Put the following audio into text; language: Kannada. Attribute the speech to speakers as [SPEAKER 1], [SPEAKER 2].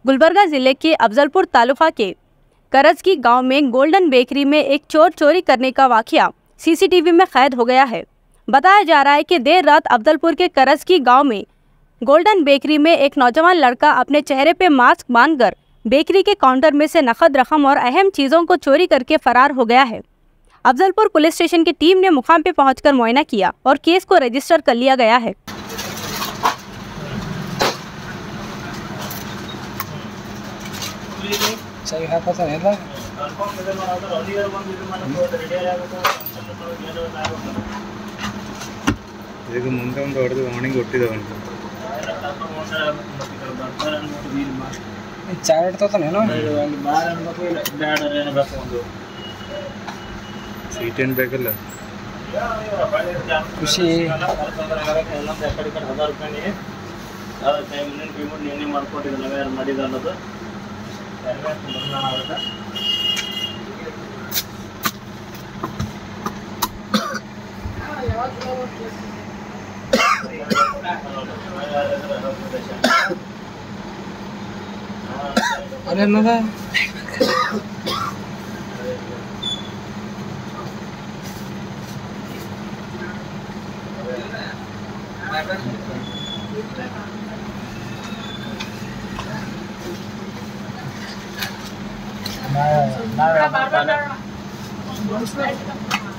[SPEAKER 1] गुलबर्गा जिले के अफजलपुर तालुका के करजकी गांव में गोल्डन बेकरी में एक चोर चोरी करने का वाकया सीसीटीवी में कैद हो गया है। बताया जा रहा है कि देर रात अफजलपुर के करजकी गांव में गोल्डन बेकरी में एक नौजवान लड़का अपने चेहरे पे मास्क बांधकर बेकरी के काउंटर में से नकद रकम और अहम चीज़ों को चोरी करके फरार हो गया है। अफजलपुर पुलिस स्टेशन की टीम ने मुकाम पे पहुंचकर मुआयना किया और केस को रजिस्टर कर लिया गया है।
[SPEAKER 2] सही है, पता नहीं था।
[SPEAKER 3] ಇದಕ್ಕೆ ಮುಂದೆ ಒಂದು ಹೊಡೆದು ವಾರ್ನಿಂಗ್ ಕೊಟ್ಟಿದ್ದಾವಂತ
[SPEAKER 2] ಚಾರ್ ಇಡ್ತಾನೇನೋ
[SPEAKER 3] ಸೀಟ್ ಏನು ಬೇಕಲ್ಲ
[SPEAKER 2] ಖುಷಿ
[SPEAKER 4] ಪೇಮೆಂಟ್ ಮಾಡ್ಕೊಟ್ಟಿದ್ದಲ್ಲ ಯಾರು ಮಾಡಿದ ಅನ್ನೋದು
[SPEAKER 2] अरे नदा
[SPEAKER 4] ना